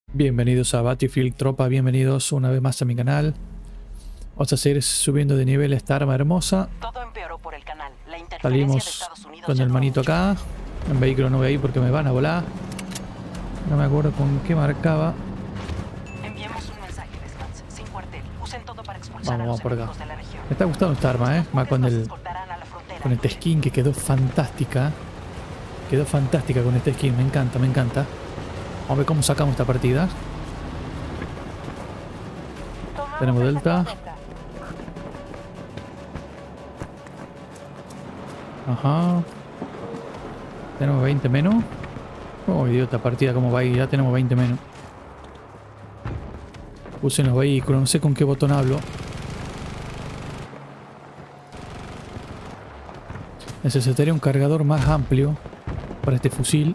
Bienvenidos a Battlefield, tropa, bienvenidos una vez más a mi canal. Vamos a seguir subiendo de nivel esta arma hermosa. Todo empeoró por el canal. La interferencia Salimos de Estados Unidos con ya el no manito mucho. acá. En vehículo no voy a ir porque me van a volar. No me acuerdo con qué marcaba. Enviemos un mensaje, Desmans, sin cuartel. Usen todo para expulsar Vamos a por los acá. enemigos de la región. Me está gustando esta arma, más con Nos el escoltarán a la frontera. con esta skin que quedó fantástica. Quedó fantástica con esta skin, me encanta, me encanta. Vamos a ver cómo sacamos esta partida. Tenemos Delta. Ajá. Tenemos 20 menos. Oh, idiota, partida como va ahí. Ya tenemos 20 menos. Usen los vehículos. No sé con qué botón hablo. Necesitaría un cargador más amplio para este fusil.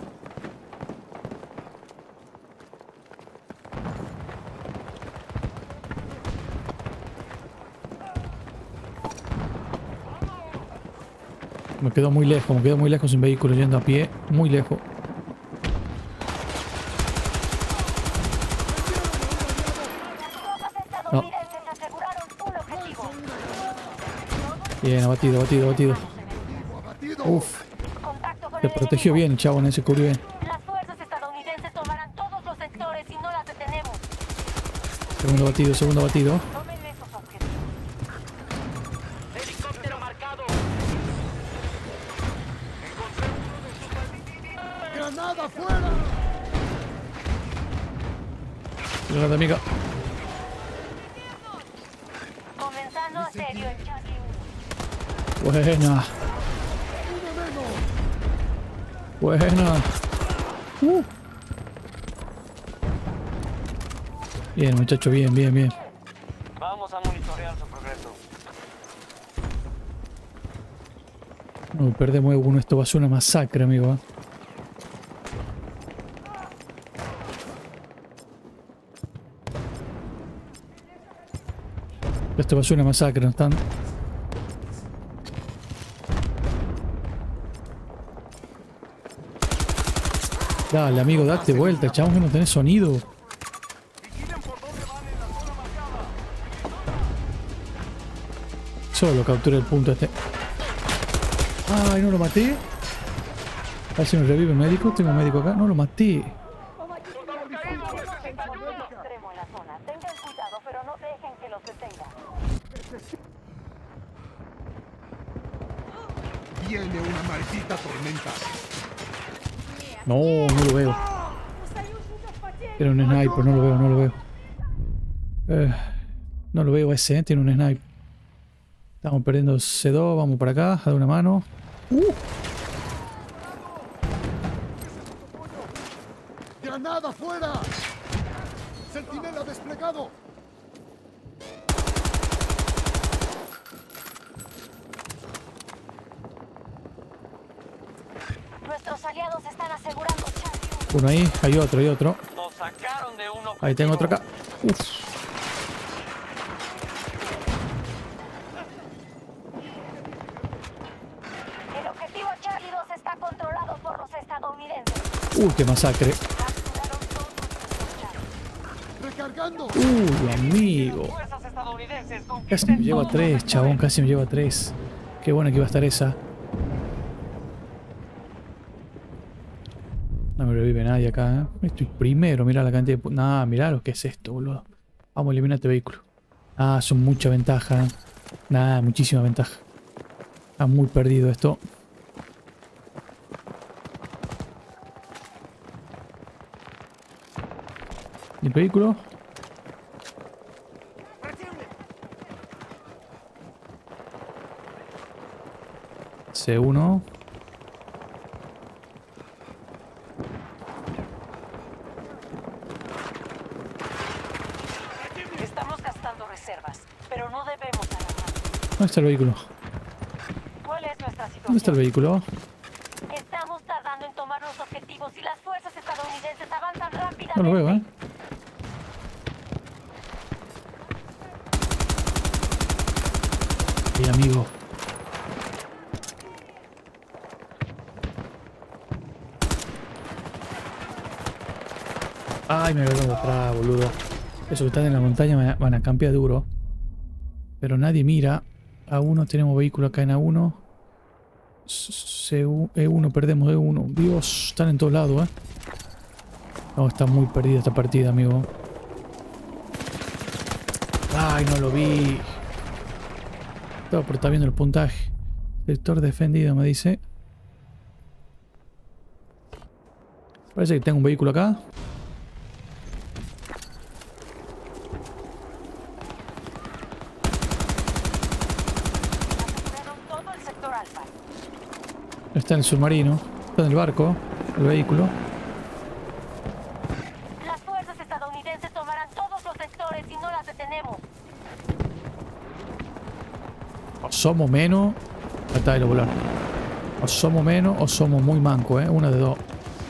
Me quedo muy lejos sin vehículo, yendo a pie, muy lejos. No. Bien, abatido, abatido, abatido. Uf. Se protegió bien, chavo, en ese cubrió bien. Las fuerzas estadounidenses tomarán todos los sectores si no las detenemos. Segundo batido, segundo batido. Tomen esos objetivos. Helicóptero marcado. ¡Granada fuera! Granada, amiga. Comenzando asedio en Charlie 1. Buena. Buena. Bien, muchacho, bien, bien, bien. Vamos a monitorear su progreso. No perdemos uno, esto va a ser una masacre, amigo. Esto va a ser una masacre, no están. Dale, amigo, date vuelta, chavos, que no tenés sonido. Solo captura el punto este. Ay, no lo maté. A ver si me revive el médico. Tengo un médico acá. No lo maté. Extremo en la zona. Tengan cuidado, pero no dejen que los detenga. Viene una maldita tormenta. No, no lo veo. Tiene un sniper, no lo veo, no lo veo. No lo veo ese, tiene un sniper. Estamos perdiendo C2, vamos para acá, a dar una mano. ¡Granada fuera! ¡Centinela desplegado! Nuestros aliados están asegurando Charlie 1. Uno ahí, hay otro, hay otro. Nos sacaron de uno. Ahí tengo otro acá. Uf. El objetivo Charlie 2 está controlado por los estadounidenses. Qué masacre. Capturaron todos los Charlie. ¡Recargando! Amigo. Fuerzas estadounidenses Casi me llevo a 3, chabón, casi me llevo a 3. Qué buena que iba a estar esa. No me revive nadie acá, Estoy primero, mira la cantidad de... Nah, mirá lo que es esto, boludo. Vamos a eliminar este vehículo. Ah, son mucha ventaja. Nah, muchísima ventaja. Está muy perdido esto. ¿Y el vehículo? C1. Estamos gastando reservas, pero no debemos alarmarnos. ¿Dónde está el vehículo? ¿Cuál es nuestra situación? ¿Dónde está el vehículo? Estamos tardando en tomar los objetivos y las fuerzas estadounidenses avanzan rápidamente. No lo veo, Bien, amigo. Ay, me agarraron de atrás, boludo. Esos que están en la montaña van a campear duro. Pero nadie mira. A1, tenemos vehículo acá en A1. E1, perdemos E1. Dios, están en todos lados, No, está muy perdida esta partida, amigo. Ay, no lo vi. Estaba por estar viendo el puntaje. Sector defendido, me dice. Parece que tengo un vehículo acá. Todo el sector Alfa. Está en el submarino. Está en el barco. El vehículo. Las fuerzas estadounidenses tomarán todos los sectores si no las detenemos. O somos menos. Ahí está, el volar. O somos menos o somos muy mancos, Una de dos.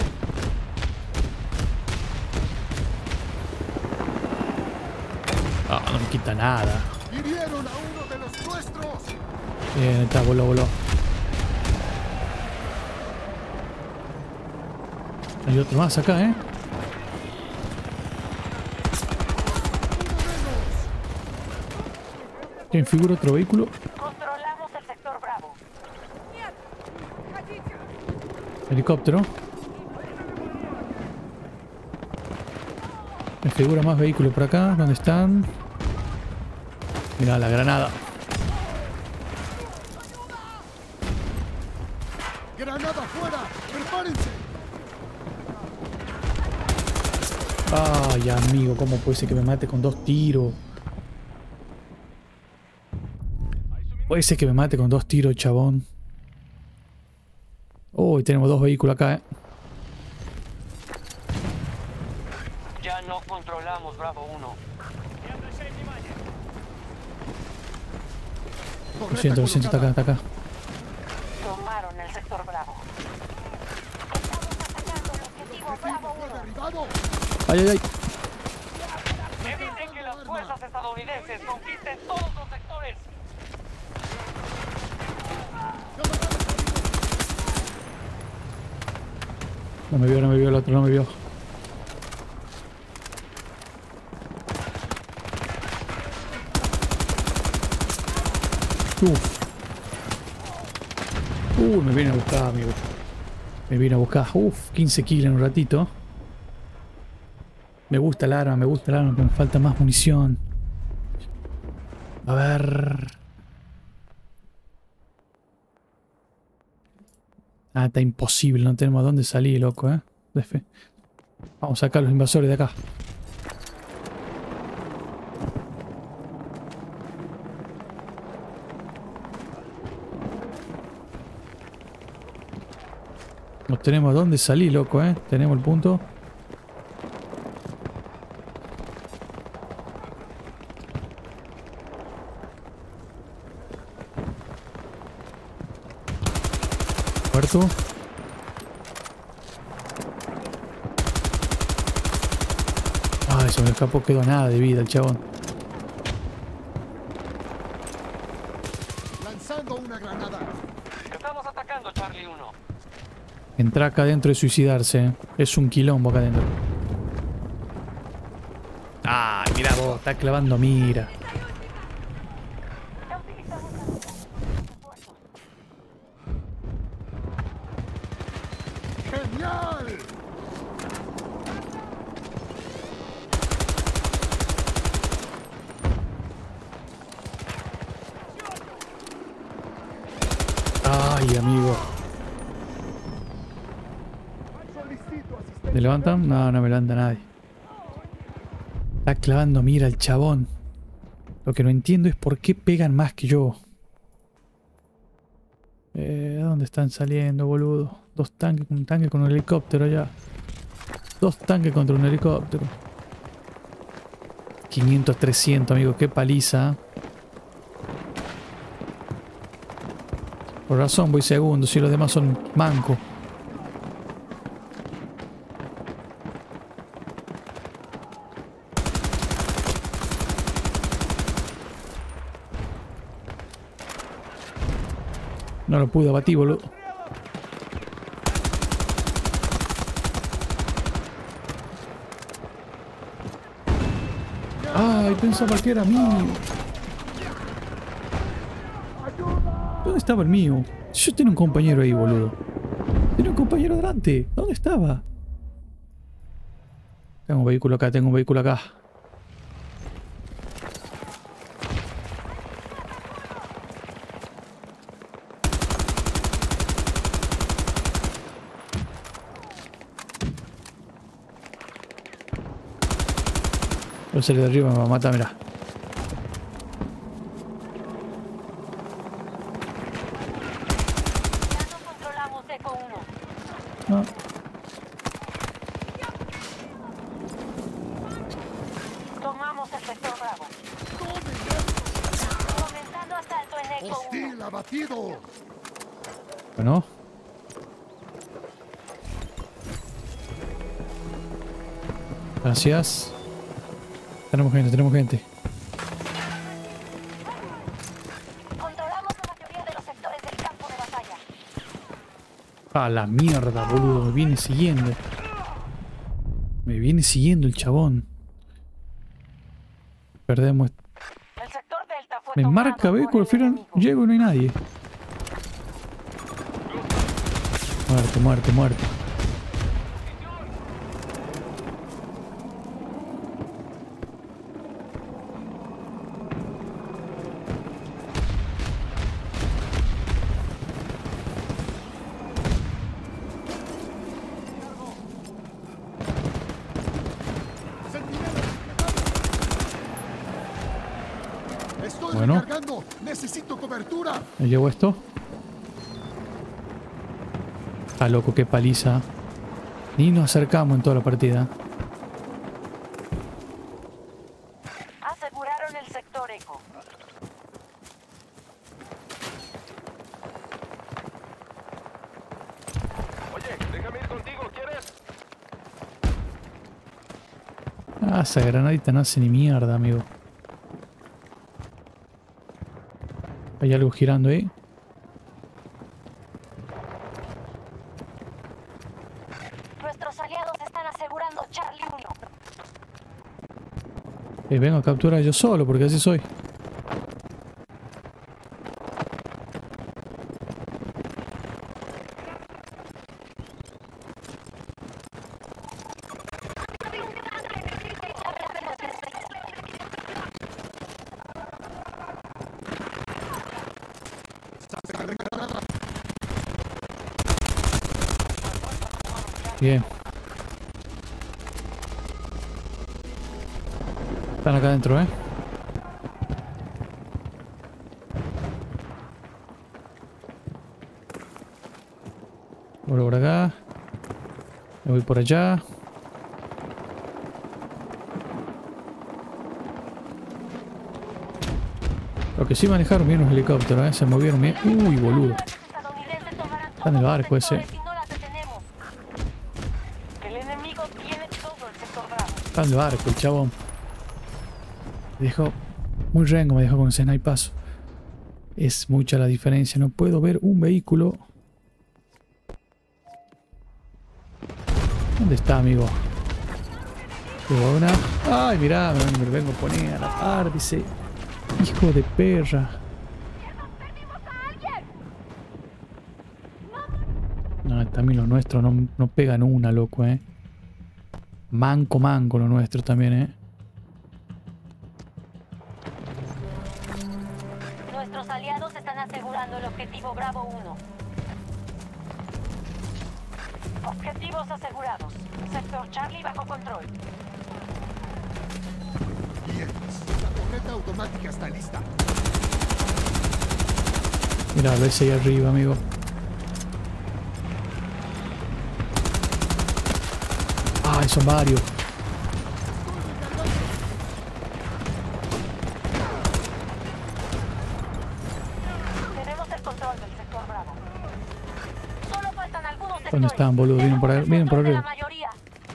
Ah, no me quita nada. Hirieron a uno de los nuestros. Bien, ahí está, voló. Hay otro más acá, ¿Quién figura otro vehículo? Controlamos el sector Bravo. Helicóptero. Me figura más vehículos por acá. ¿Dónde están? Mira la granada. ¡Granada fuera! ¡Prepárense! Ay, amigo, ¿cómo puede ser que me mate con 2 tiros? Puede ser que me mate con 2 tiros, chabón. Uy, tenemos 2 vehículos acá, Ya no controlamos Bravo 1. Lo siento, está acá. Tomaron el sector Bravo. Estamos atacando el objetivo Bravo 1. ¡Derribado! Ay. Eviten que las fuerzas estadounidenses conquisten todos los sectores. No me vio el otro, no me vio. Me viene a buscar, amigo. Me viene a buscar. 15 kills en un ratito. Me gusta el arma, pero me falta más munición. A ver. Ah, está imposible, no tenemos a dónde salir, loco, Vamos a sacar los invasores de acá. No tenemos a dónde salir, loco, Tenemos el punto. Muerto. Ay, se me escapó, quedó nada de vida el chabón. Lanzando una granada. Estamos atacando Charlie 1. Entrar acá adentro y suicidarse. Es un quilombo acá adentro. Ay, mira vos, está clavando mira. ¡Genial! Ay, amigo. ¿Me levantan? No, no me levanta nadie. Está clavando mira el chabón. Lo que no entiendo es por qué pegan más que yo. ¿Dónde están saliendo, boludo? 2 tanques, un tanque con un helicóptero ya. 2 tanques contra un helicóptero. 500, 300, amigo. Qué paliza. Por razón voy segundo, si los demás son mancos. No lo pude abatir, boludo. Ay, pensaba que era mío. ¿Dónde estaba el mío? Yo tenía un compañero ahí, boludo. Tenía un compañero delante. ¿Dónde estaba? Tengo un vehículo acá, tengo un vehículo acá. Voy a salir de arriba, me va a matar, mirá. Ya no controlamos Eco 1. No. Tomamos el sector Bravo. Comenzando asalto en Eco 1. ¡Hostil abatido! Bueno. Gracias. Tenemos gente, tenemos gente. Controlamos la mayoría de los sectores del campo de batalla. A la mierda, boludo. Me viene siguiendo. Me viene siguiendo el chabón. Perdemos. El sector Delta fue Me tomado marca por vehículo, el al final enemigo. llego y no hay nadie. Muerto, muerto, muerto. ¡Estoy Bueno. recargando! ¡Necesito cobertura! ¿Me llevo esto? Está loco, qué paliza. Ni nos acercamos en toda la partida. Aseguraron el sector Eco. Oye, déjame ir contigo, ¿quieres? Ah, esa granadita no hace ni mierda, amigo. Hay algo girando ahí. Nuestros aliados están asegurando Charlie 1. Vengo a capturar yo solo, porque así soy. Bien. Están acá adentro, ¿eh? Vuelvo por acá. Me voy por allá. Lo que sí manejaron bien los helicópteros, ¿eh? Se movieron bien. Uy, boludo. Estadounidenses tomarán Está en el todos los barco ese. sectores y no las detenemos. El enemigo tiene todo el sector Bravo. Está en el barco, el chabón. Me dejó muy rengo, me dejó con ese snipazo. Es mucha la diferencia. No puedo ver un vehículo. ¿Dónde está, amigo? Llegó una. Ay, mirá, me lo vengo a poner a la par, dice. Hijo de perra. No, también lo nuestro no pegan una, loco, Manco, manco lo nuestro también, Nuestros aliados están asegurando el objetivo Bravo 1. Objetivos asegurados. Sector Charlie bajo control. Bien, la torreta automática está lista. Mira, ves ahí arriba, amigo. Ay, son varios. Tenemos el control del sector Bravo. Solo faltan algunos sectores. ¿Dónde están, boludo? Vienen por ahí, vienen por Control de arriba. la mayoría.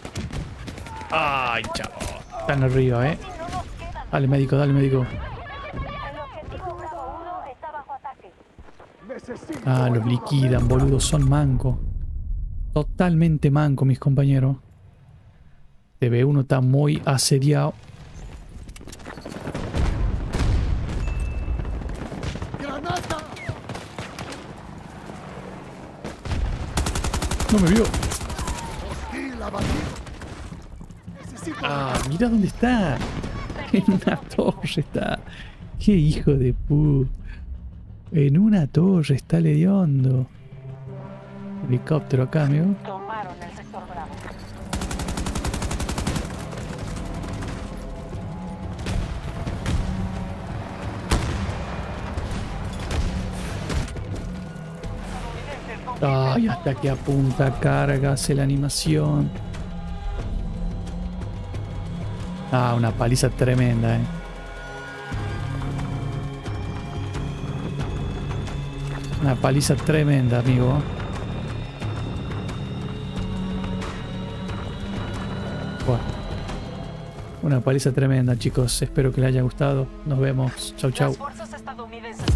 Ay, chavo. Están arriba, Si no nos quedan. Dale, médico, dale, médico. El objetivo Bravo 1 está bajo ataque. Necesito Ah, los liquidan, boludo. Son mancos. Totalmente manco, mis compañeros. TV1 está muy asediado. No me vio. Hostil abatido. Necesito... Ah, mira dónde está. En una torre está. Qué hijo de pu. En una torre está el hediondo. Helicóptero acá, amigo. Tomaron el sector Bravo. Ay, hasta que apunta, carga, hace la animación. Ah, una paliza tremenda, Una paliza tremenda, amigo. Bueno. Una paliza tremenda, chicos. Espero que les haya gustado. Nos vemos. Chau, chau. Las fuerzas estadounidenses